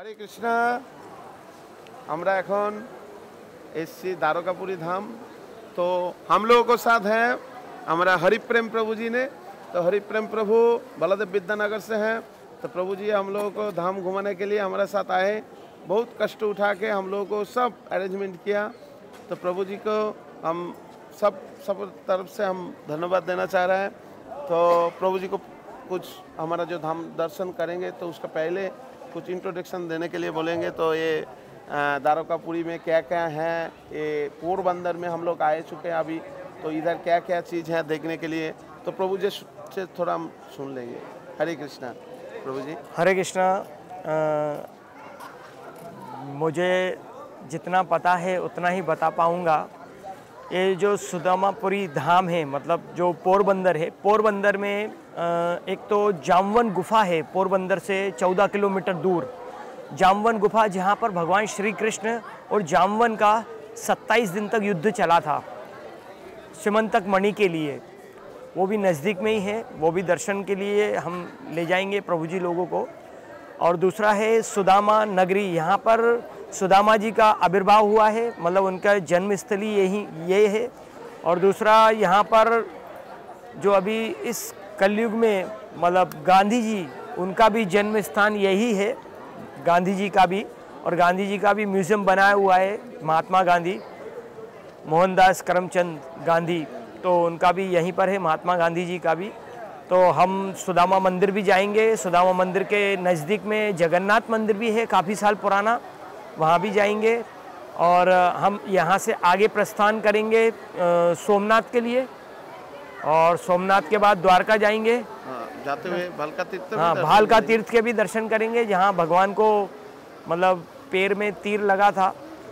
हरे कृष्णा। আমরা এখন এসছি দ্বারকাপুরী धाम। तो हम लोगों को साथ हैं हमारा हरिप्रेम प्रभु जी ने। तो हरिप्रेम प्रभु बलदेव विद्यानगर से हैं। तो प्रभु जी हम लोगों को धाम घुमाने के लिए हमारे साथ आए, बहुत कष्ट उठा के हम लोगों को सब अरेंजमेंट किया। तो प्रभु जी को हम सब तरफ से हम धन्यवाद देना चाह रहे हैं। तो प्रभु जी को कुछ हमारा जो धाम दर्शन करेंगे तो उसका पहले कुछ इंट्रोडक्शन देने के लिए बोलेंगे। तो ये द्वारकापुरी में क्या क्या है, ये पोरबंदर में हम लोग आए चुके हैं अभी, तो इधर क्या क्या चीज़ है देखने के लिए, तो प्रभु जी से थोड़ा हम सुन लेंगे। हरे कृष्णा प्रभु जी। हरे कृष्णा। मुझे जितना पता है उतना ही बता पाऊँगा। ये जो सुदामापुरी धाम है, मतलब जो पोरबंदर है, पोरबंदर में एक तो जामवन गुफा है, पोरबंदर से 14 किलोमीटर दूर जामवन गुफा, जहाँ पर भगवान श्री कृष्ण और जामवन का 27 दिन तक युद्ध चला था सिमंतक मणि के लिए। वो भी नज़दीक में ही है, वो भी दर्शन के लिए हम ले जाएंगे प्रभु जी लोगों को। और दूसरा है सुदामा नगरी, यहाँ पर सुदामा जी का आविर्भाव हुआ है, मतलब उनका जन्मस्थली ये है। और दूसरा यहाँ पर जो अभी इस कलयुग में मतलब गांधी जी, उनका भी जन्म स्थान यही है, गांधी जी का भी। और गांधी जी का भी म्यूज़ियम बनाया हुआ है, महात्मा गांधी, मोहनदास करमचंद गांधी, तो उनका भी यहीं पर है, महात्मा गांधी जी का भी। तो हम सुदामा मंदिर भी जाएंगे। सुदामा मंदिर के नज़दीक में जगन्नाथ मंदिर भी है, काफ़ी साल पुराना, वहाँ भी जाएंगे। और हम यहाँ से आगे प्रस्थान करेंगे सोमनाथ के लिए, और सोमनाथ के बाद द्वारका जाएंगे। जाते हुए भालका तीर्थ, हाँ, भालका तीर्थ के भी दर्शन करेंगे, जहाँ भगवान को मतलब पैर में तीर लगा था।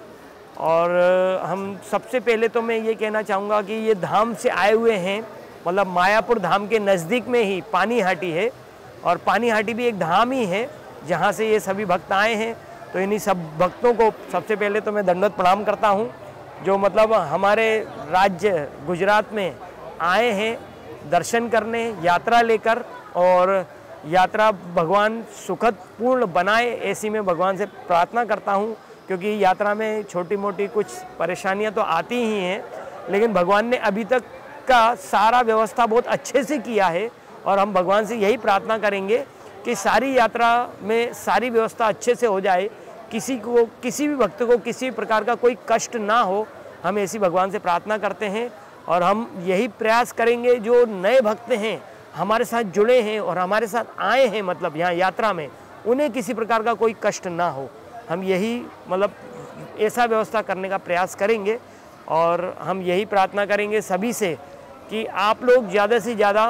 और हम सबसे पहले तो मैं ये कहना चाहूँगा कि ये धाम से आए हुए हैं, मतलब मायापुर धाम के नज़दीक में ही पानीहाटी है, और पानीहाटी भी एक धाम ही है जहाँ से ये सभी भक्त आए हैं। तो इन्हीं सब भक्तों को सबसे पहले तो मैं दंडवत प्रणाम करता हूँ, जो मतलब हमारे राज्य गुजरात में आए हैं दर्शन करने, यात्रा लेकर। और यात्रा भगवान सुखद पूर्ण बनाए, ऐसी मैं भगवान से प्रार्थना करता हूँ, क्योंकि यात्रा में छोटी मोटी कुछ परेशानियाँ तो आती ही हैं, लेकिन भगवान ने अभी तक का सारा व्यवस्था बहुत अच्छे से किया है। और हम भगवान से यही प्रार्थना करेंगे कि सारी यात्रा में सारी व्यवस्था अच्छे से हो जाए, किसी भी भक्त को किसी प्रकार का कोई कष्ट ना हो, हम ऐसी भगवान से प्रार्थना करते हैं। और हम यही प्रयास करेंगे, जो नए भक्त हैं हमारे साथ जुड़े हैं और हमारे साथ आए हैं, मतलब यहाँ यात्रा में, उन्हें किसी प्रकार का कोई कष्ट ना हो, हम यही मतलब ऐसा व्यवस्था करने का प्रयास करेंगे। और हम यही प्रार्थना करेंगे सभी से कि आप लोग ज़्यादा से ज़्यादा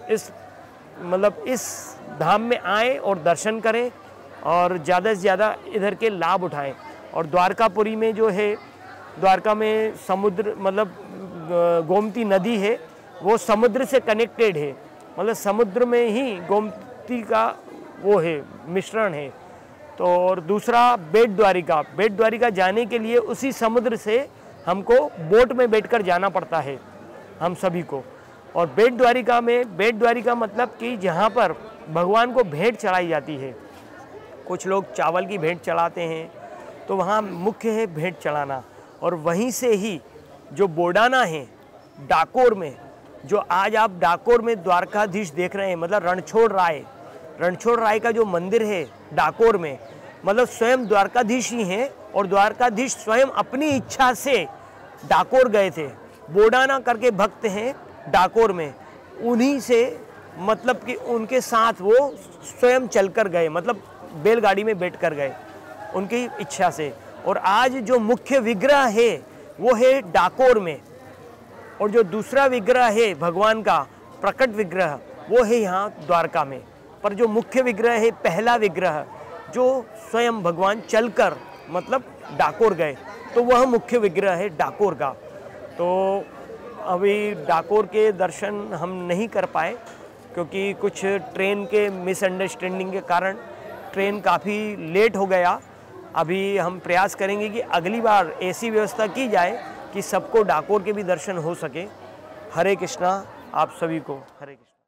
इस धाम में आएँ और दर्शन करें, और ज़्यादा से ज़्यादा इधर के लाभ उठाएं। और द्वारकापुरी में जो है, द्वारका में समुद्र, मतलब गोमती नदी है, वो समुद्र से कनेक्टेड है, मतलब समुद्र में ही गोमती का वो है, मिश्रण है। तो और दूसरा बेट द्वारिका जाने के लिए उसी समुद्र से हमको बोट में बैठकर जाना पड़ता है हम सभी को। और बेट द्वारिका मतलब कि जहाँ पर भगवान को भेंट चढ़ाई जाती है। कुछ लोग चावल की भेंट चढ़ाते हैं, तो वहाँ मुख्य है भेंट चढ़ाना। और वहीं से ही जो बोडाना है डाकोर में, जो आज आप डाकोर में द्वारकाधीश देख रहे हैं, मतलब रणछोड़ राय का जो मंदिर है डाकोर में, मतलब स्वयं द्वारकाधीश ही हैं। और द्वारकाधीश स्वयं अपनी इच्छा से डाकोर गए थे, बोडाना करके भक्त हैं डाकोर में, उन्हीं से मतलब कि उनके साथ वो स्वयं चलकर गए, मतलब बैलगाड़ी में बैठ कर गए उनकी इच्छा से। और आज जो मुख्य विग्रह है वो है डाकोर में, और जो दूसरा विग्रह है भगवान का प्रकट विग्रह, वो है यहाँ द्वारका में। पर जो मुख्य विग्रह है, पहला विग्रह जो स्वयं भगवान चलकर मतलब डाकोर गए, तो वह मुख्य विग्रह है डाकोर का। तो अभी डाकोर के दर्शन हम नहीं कर पाए, क्योंकि कुछ ट्रेन के मिसअंडरस्टैंडिंग के कारण ट्रेन काफ़ी लेट हो गया। अभी हम प्रयास करेंगे कि अगली बार ऐसी व्यवस्था की जाए कि सबको डाकोर के भी दर्शन हो सके। हरे कृष्णा आप सभी को। हरे कृष्णा।